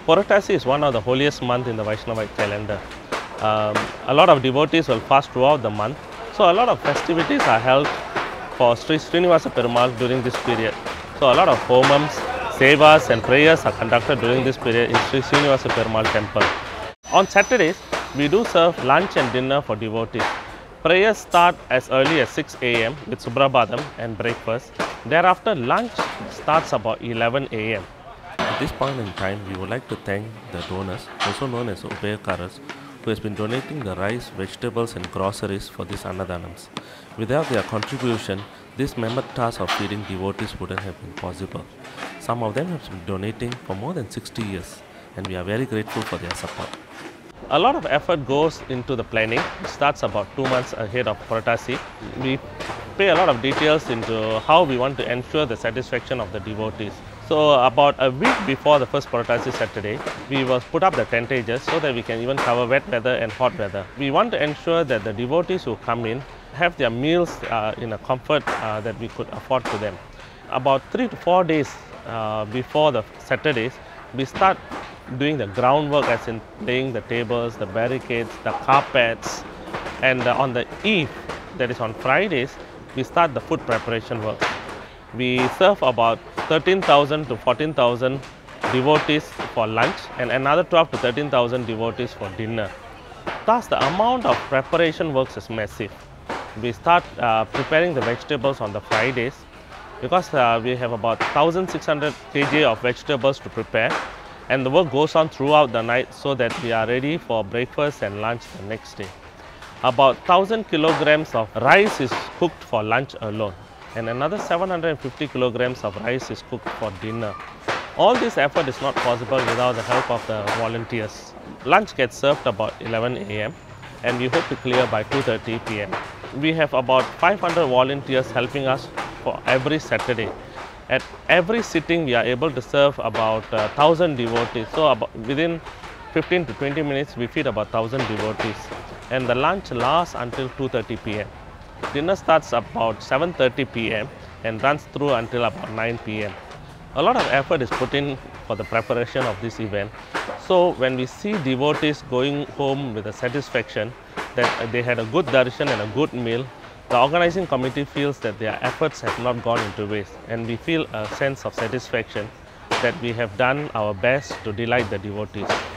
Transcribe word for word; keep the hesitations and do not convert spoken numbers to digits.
Purattasi is one of the holiest months in the Vaishnavite calendar. Um, a lot of devotees will fast throughout the month. So a lot of festivities are held for Sri Srinivasa Perumal during this period. So a lot of homams, sevas and prayers are conducted during this period in Sri Srinivasa Perumal temple. On Saturdays, we do serve lunch and dinner for devotees. Prayers start as early as six A M with Subrabhadam and breakfast. Thereafter, lunch starts about eleven A M At this point in time, we would like to thank the donors, also known as Upayakaras, who has been donating the rice, vegetables and groceries for these Annadhanams. Without their contribution, this mammoth task of feeding devotees wouldn't have been possible. Some of them have been donating for more than sixty years, and we are very grateful for their support. A lot of effort goes into the planning. It starts about two months ahead of Purattasi. We pay a lot of details into how we want to ensure the satisfaction of the devotees. So about a week before the first Purattasi Saturday, we will put up the tentages so that we can even cover wet weather and hot weather. We want to ensure that the devotees who come in have their meals uh, in a comfort uh, that we could afford to them. About three to four days uh, before the Saturdays, we start doing the groundwork, as in laying the tables, the barricades, the carpets, and uh, on the eve, that is on Fridays, we start the food preparation work. We serve about thirteen thousand to fourteen thousand devotees for lunch and another twelve to thirteen thousand devotees for dinner. Thus, the amount of preparation works is massive. We start uh, preparing the vegetables on the Fridays because uh, we have about one thousand six hundred kilograms of vegetables to prepare, and the work goes on throughout the night so that we are ready for breakfast and lunch the next day. About one thousand kilograms of rice is cooked for lunch alone, and another seven hundred fifty kilograms of rice is cooked for dinner. All this effort is not possible without the help of the volunteers. Lunch gets served about eleven A M and we hope to clear by two thirty P M We have about five hundred volunteers helping us for every Saturday. At every sitting, we are able to serve about uh, one thousand devotees. So about within fifteen to twenty minutes, we feed about one thousand devotees. And the lunch lasts until two thirty P M Dinner starts about seven thirty P M and runs through until about nine P M A lot of effort is put in for the preparation of this event. So when we see devotees going home with a satisfaction that they had a good darshan and a good meal, the organizing committee feels that their efforts have not gone into waste, and we feel a sense of satisfaction that we have done our best to delight the devotees.